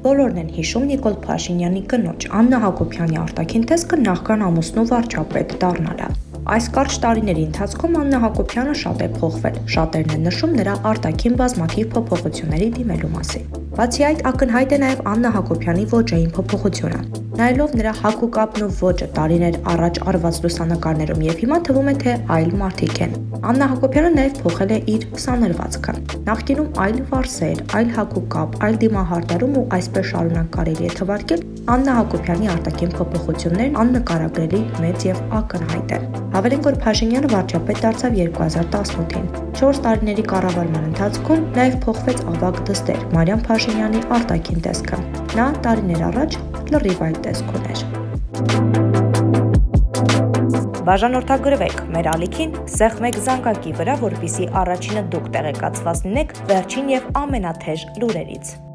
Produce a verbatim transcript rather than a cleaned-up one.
Բոլորն են հիշում Նիկոլ Փաշինյանի կնոջ Աննա Հակոբյանի արտաքին տեսքը նախքան ամուսնու վարչապետ դառնալը։ Այս կարճ տարիների ընթացքում Աննա Հակոբյանը շատ է փոխվել, շատերն են նշում նրա արտաքին բազմաթիվ փոփոխությունների դիմելու մասին։ Բացի այդ, ակնհայտ է նաև Աննա Հակոբյանի ոճային փոփոխությունը։ Նայելով նրա հագուկապն ու ոճը տարիներ առաջ արված լուսանկարներում եւ հիմա թվում է թե այլ մարդիկ են։ Աննա Հակոբյանը նաև փոխել է իր ուսաներվածքը։ Նախկինում այլ վարսեր, այլ հագուկապ, այլ դիմահարդարում ու այսպես շարունակ կարելի է թվարկել Աննա Հակոբյանի արտաքին փոփոխություններն աննկարագրելի մեծ եւ ակնհայտ են։ Հավելենք, որ Փաշինյանը վարչապետ դարձավ երկու հազար տասնութին։ չորս տարիների կառավարման ընթացքում նաև փոխվեց ավագ դստեր Մարիամ Փաշինյանի արտաքին տեսքը։ Նա տարիներ առաջ լրիվ այլ տեսք ուներ։ Բաժանորդագրվեք մեր ալիքին սեղմ մեկ զանգակի վրա, որպեսզի առաջինը դուք տեղեկացված լինեք վերջին եւ ամենաթեժ լուրերից։